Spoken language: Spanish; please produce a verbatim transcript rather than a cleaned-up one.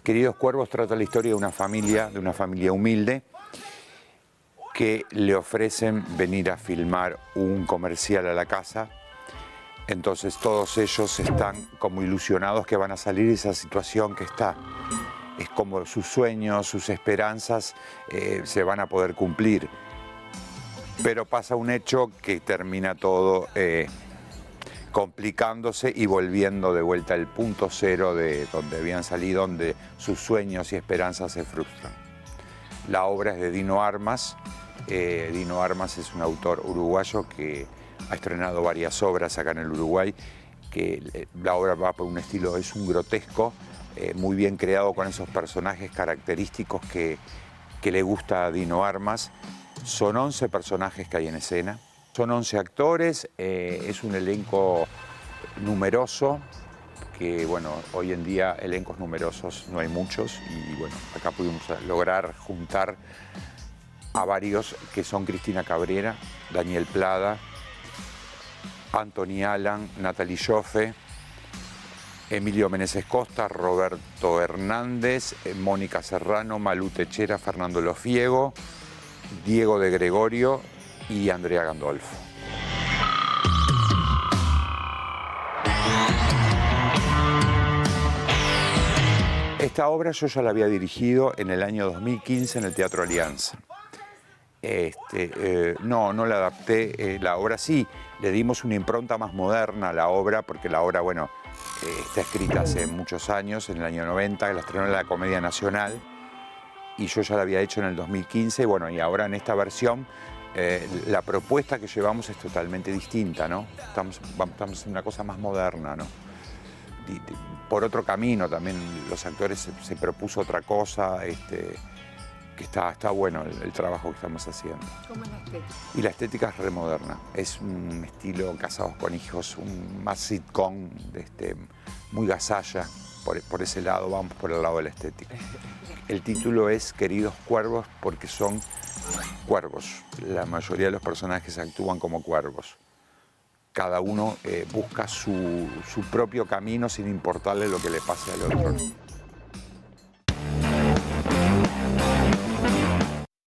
Queridos Cuervos trata la historia de una familia, de una familia humilde, que le ofrecen venir a filmar un comercial a la casa. Entonces todos ellos están como ilusionados que van a salir de esa situación que está. Es como sus sueños, sus esperanzas eh, se van a poder cumplir. Pero pasa un hecho que termina todo eh, complicándose y volviendo de vuelta al punto cero de donde habían salido, donde sus sueños y esperanzas se frustran. La obra es de Dino Armas. Eh, Dino Armas es un autor uruguayo que ha estrenado varias obras acá en el Uruguay, que eh, la obra va por un estilo, es un grotesco, eh, muy bien creado con esos personajes característicos que, que le gusta a Dino Armas. Son once personajes que hay en escena, son once actores, eh, es un elenco numeroso, que bueno, hoy en día elencos numerosos no hay muchos y bueno, acá pudimos lograr juntar a varios que son Cristina Cabrera, Daniel Plada, Anthony Alan, Natalie Joffe, Emilio Meneses Costa, Roberto Hernández, Mónica Serrano, Malú Techera, Fernando Lofiego, Diego de Gregorio y Andrea Gandolfo. Esta obra yo ya la había dirigido en el año dos mil quince en el Teatro Alianza. Este, eh, no, no la adapté, eh, la obra sí, le dimos una impronta más moderna a la obra, porque la obra, bueno, eh, está escrita hace muchos años, en el año noventa, que la estrenó en la Comedia Nacional, y yo ya la había hecho en el dos mil quince, y bueno, y ahora en esta versión, eh, la propuesta que llevamos es totalmente distinta, ¿no? Estamos, estamos en una cosa más moderna, ¿no? Y, por otro camino también, los actores se, se propuso otra cosa, este, que está, está bueno el, el trabajo que estamos haciendo. ¿Cómo es la estética? Y la estética es remoderna, es un estilo Casados con Hijos, un más sitcom, este, muy gasalla, por, por ese lado, vamos por el lado de la estética. El título es Queridos Cuervos porque son cuervos, la mayoría de los personajes actúan como cuervos. Cada uno eh, busca su, su propio camino sin importarle lo que le pase al otro.